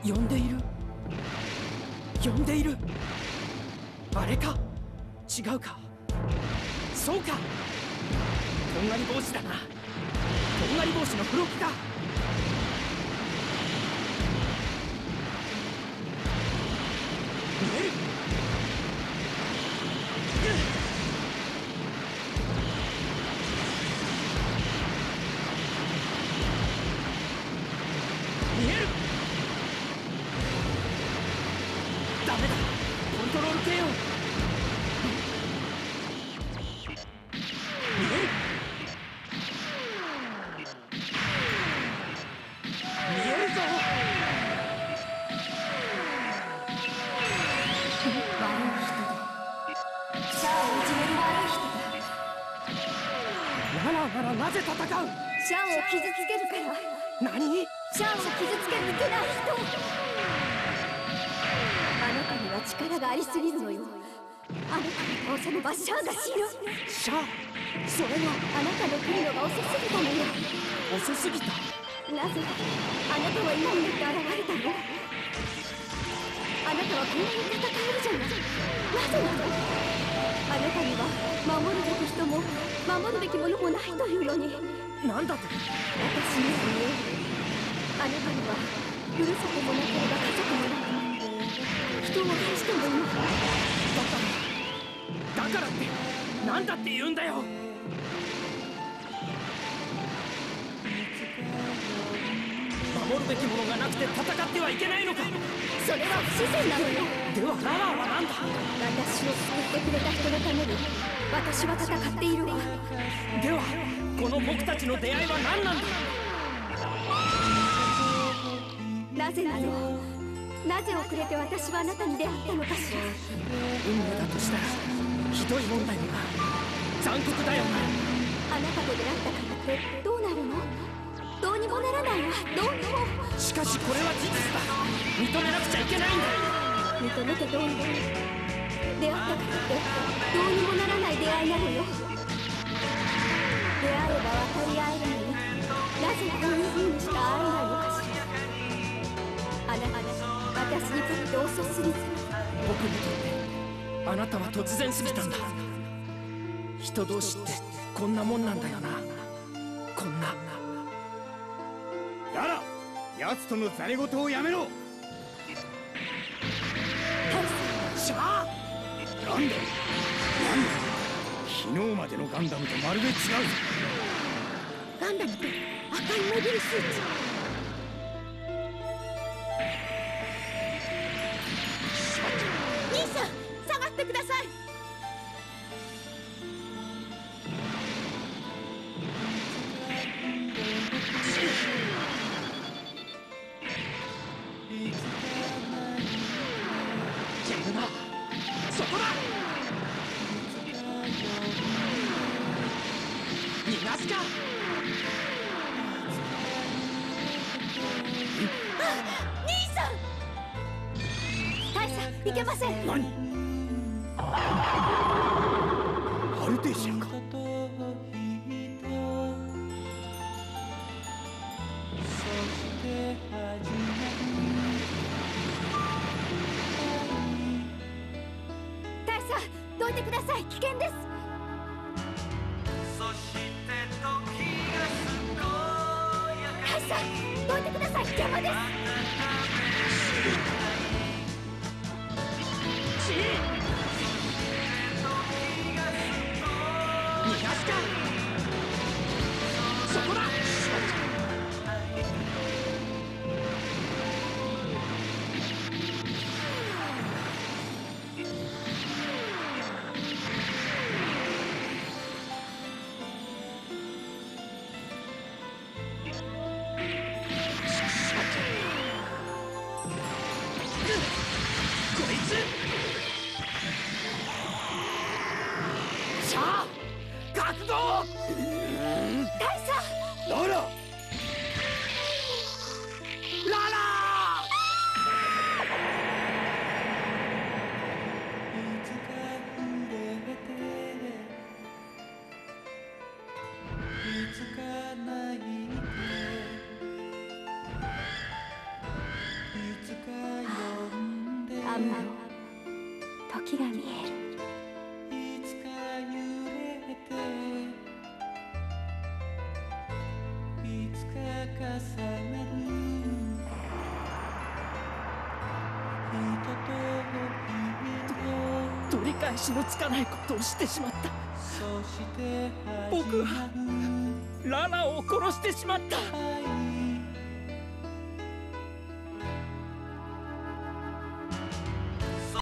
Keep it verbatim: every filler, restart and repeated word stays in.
呼んでいる呼んでいる。あれか、違うか、そうか、とんがり帽子だな。とんがり帽子の付録か。見える。見える。ダメだ、コントロール系よ。見える。見えるぞ。ララならなぜ戦う。 シャアを傷つけるから。 何。 シャアを傷つけるいけない人。あなたには力がありすぎるのよ。あなたが倒さねばシャアが死ぬ。 シャア、それがあなたの来るのが遅すぎたのよ。 遅すぎた。 なぜあなたは今になって現れたの。あなたはこんなに戦えるじゃない。なぜなの。あなたには守るべき人も守るべきものもないというのに。 なんだって。 私には見える。あなたにはふるさともなければ家族もなく、人を愛してもいない。 だからだからってなんだって言うんだよ。守るべきものがなくて戦ってはいけないのか。 それは不自然なのよ。 ではララーは何だ。 私を救ってくれた人のために私は戦っているわ。 ではこの僕たちの出会いは何なんだ。 なぜなの。なぜ遅れて私はあなたに出会ったのかしら。 運命だとしたらひどいもんだよな。残酷だよな。 あなたと出会ったからってどうなるの。どうにもならないわ。どうにも。 しかしこれは事実だ。認めなくちゃいけないんだ。 認めてどうにも。出会ったからってどうにもならない出会いなのよ。出会えば分かり合えるのになぜこういう風にしか会えないのかしら。あなた、私にとって遅すぎず。 僕にとってあなたは突然すぎたんだ。人同士ってこんなもんなんだよな。こんな。 ララ、奴とのざれ言をやめろ。 シャア。 なんだなんだ。昨日までのガンダムとまるで違う。 ガンダムと赤いモビルスーツ。兄さん、下がってください。 やるな。そこだ。逃がすか。 兄さん。大佐、いけません。 何。アルテーシアか。 大佐、どいてください。危険です。大佐、どいてください。邪魔です。 逃がすか。そこだ。こいつ。 取り返しのつかないことをしてしまった。僕はララを殺してしまった。